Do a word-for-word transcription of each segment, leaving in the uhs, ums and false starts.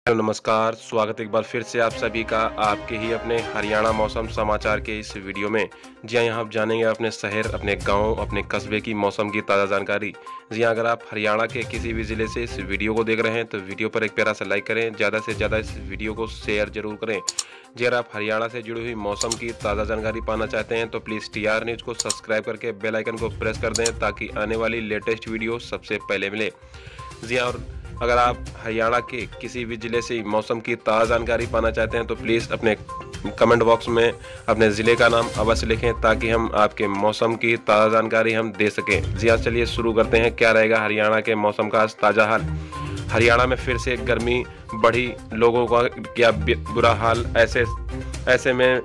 Hello नमस्कार, स्वागत है एक बार फिर से आप सभी का आपके ही अपने हरियाणा मौसम समाचार के इस वीडियो में। जी हाँ, यहाँ आप जानेंगे अपने शहर, अपने गांव, अपने कस्बे की मौसम की ताज़ा जानकारी। जी हाँ, अगर आप हरियाणा के किसी भी ज़िले से इस वीडियो को देख रहे हैं तो वीडियो पर एक प्यारा सा लाइक करें, ज़्यादा से ज़्यादा इस वीडियो को शेयर जरूर करें। जी, अगर आप हरियाणा से जुड़ी हुई मौसम की ताज़ा जानकारी पाना चाहते हैं तो प्लीज़ टी आर न्यूज़ को सब्सक्राइब करके बेल आइकन को प्रेस कर दें ताकि आने वाली लेटेस्ट वीडियो सबसे पहले मिले। जी हाँ, और अगर आप हरियाणा के किसी भी ज़िले से मौसम की ताज़ा जानकारी पाना चाहते हैं तो प्लीज़ अपने कमेंट बॉक्स में अपने ज़िले का नाम अवश्य लिखें ताकि हम आपके मौसम की ताज़ा जानकारी हम दे सकें। जी हाँ, चलिए शुरू करते हैं। क्या रहेगा हरियाणा के मौसम का ताज़ा हाल। हरियाणा में फिर से गर्मी बढ़ी, लोगों का क्या बुरा हाल। ऐसे ऐसे में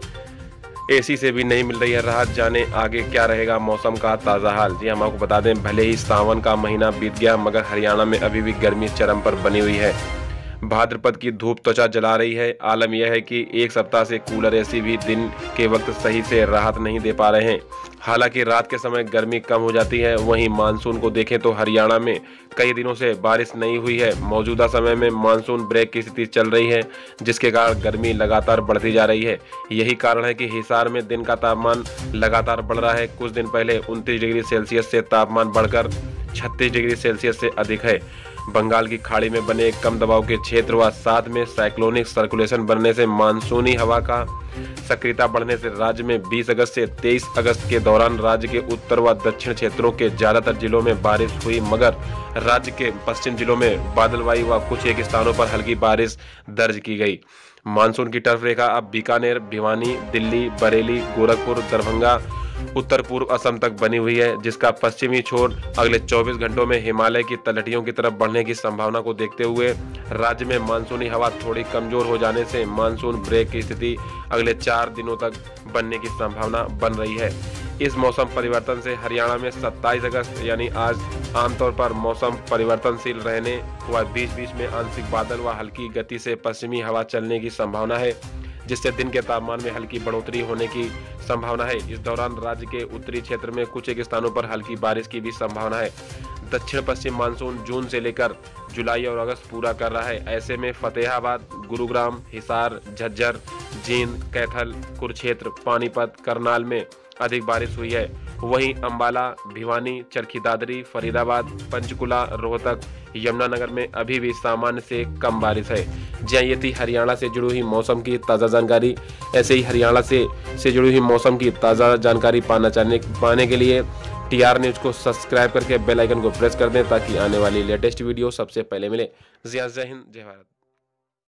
एसी से भी नहीं मिल रही है राहत। जाने आगे क्या रहेगा मौसम का ताज़ा हाल। जी हम आपको बता दें, भले ही सावन का महीना बीत गया मगर हरियाणा में अभी भी गर्मी चरम पर बनी हुई है। भाद्रपद की धूप त्वचा जला रही है। आलम यह है कि एक सप्ताह से कूलर एसी भी दिन के वक्त सही से राहत नहीं दे पा रहे हैं। हालांकि रात के समय गर्मी कम हो जाती है। वहीं मानसून को देखें तो हरियाणा में कई दिनों से बारिश नहीं हुई है। मौजूदा समय में मानसून ब्रेक की स्थिति चल रही है जिसके कारण गर्मी लगातार बढ़ती जा रही है। यही कारण है कि हिसार में दिन का तापमान लगातार बढ़ रहा है। कुछ दिन पहले उनतीस डिग्री सेल्सियस से तापमान बढ़कर छत्तीस डिग्री सेल्सियस से अधिक है। बंगाल की खाड़ी में बने एक कम दबाव के क्षेत्र व साथ में साइक्लोनिक सर्कुलेशन बनने से मानसूनी हवा का सक्रियता बढ़ने से राज्य में बीस अगस्त से तेईस अगस्त के दौरान राज्य के उत्तर व दक्षिण क्षेत्रों के ज्यादातर जिलों में बारिश हुई मगर राज्य के पश्चिम जिलों में बादलवाई व कुछ एक स्थानों पर हल्की बारिश दर्ज की गई। मानसून की टर्फ रेखा अब बीकानेर, भिवानी, दिल्ली, बरेली, गोरखपुर, दरभंगा, उत्तर पूर्व असम तक बनी हुई है जिसका पश्चिमी छोर अगले चौबीस घंटों में हिमालय की तलहटियों की तरफ बढ़ने की संभावना को देखते हुए राज्य में मानसूनी हवा थोड़ी कमजोर हो जाने से मानसून ब्रेक की स्थिति अगले चार दिनों तक बनने की संभावना बन रही है। इस मौसम परिवर्तन से हरियाणा में सत्ताईस अगस्त यानी आज आमतौर पर मौसम परिवर्तनशील रहने व बीच बीच में आंशिक बादल व हल्की गति से पश्चिमी हवा चलने की संभावना है जिससे दिन के तापमान में हल्की बढ़ोतरी होने की संभावना है। इस दौरान राज्य के उत्तरी क्षेत्र में कुछ एक स्थानों पर हल्की बारिश की भी संभावना है। दक्षिण पश्चिम मानसून जून से लेकर जुलाई और अगस्त पूरा कर रहा है। ऐसे में फतेहाबाद, गुरुग्राम, हिसार, झज्जर, जींद, कैथल, कुरुक्षेत्र, पानीपत, करनाल में अधिक बारिश हुई है। वहीं अंबाला, भिवानी, चरखी दादरी, फरीदाबाद, पंचकुला, रोहतक, यमुनानगर में अभी भी सामान्य से कम बारिश है। जी ये थी हरियाणा से जुड़ी हुई मौसम की ताज़ा जानकारी। ऐसे ही हरियाणा से से जुड़ी हुई मौसम की ताज़ा जानकारी पाना चाहने पाने के लिए टी आर न्यूज़ को सब्सक्राइब करके बेल आइकन को प्रेस कर दें ताकि आने वाली लेटेस्ट वीडियो सबसे पहले मिले। जी जय हिंद, जय भारत।